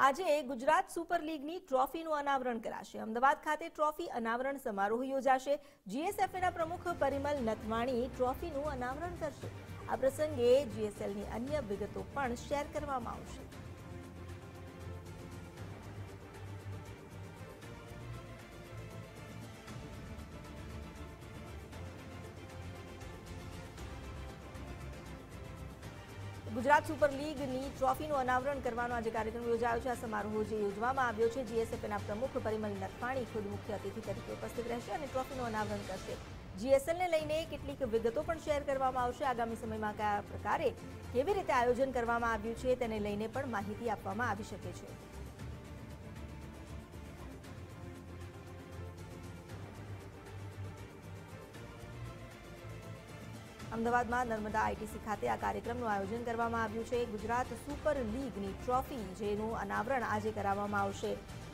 આજે ગુજરાત સુપર લીગની ટ્રોફીનું અનાવરણ કરાશે। અમદાવાદ ખાતે ટ્રોફી અનાવરણ સમારોહ યોજાશે। જીએસએફએના પ્રમુખ પરિમલ નથવાણી ટ્રોફીનું અનાવરણ કરશે। આ પ્રસંગે જીએસએલની અન્ય વિગતો પણ શેર કરવામાં આવશે। ગુજરાત સુપર લીગની ટ્રોફીનું અનાવરણ કરવાનો આજે કાર્યક્રમ યોજાયો છે। આ સમારોહ જે યોજવામાં આવ્યો છે જીએસએફએના પ્રમુખ પરિમલ નથવાણી ખુદ મુખ્ય અતિથિ તરીકે ઉપસ્થિત રહેશે અને ટ્રોફીનું અનાવરણ કરશે। જીએસએલને લઈને કેટલીક વિગતો પણ શેર કરવામાં આવશે। આગામી સમયમાં કયા પ્રકારે કેવી રીતે આયોજન કરવામાં આવ્યું છે તેને લઈને પણ માહિતી આપવામાં આવી શકે છે। અમદાવાદમાં નર્મદા આઈટીસી ખાતે આ કાર્યક્રમનું આયોજન કરવામાં આવ્યું છે। ગુજરાત સુપર લીગની ટ્રોફી જેનું અનાવરણ આજે કરાવવામાં આવશે।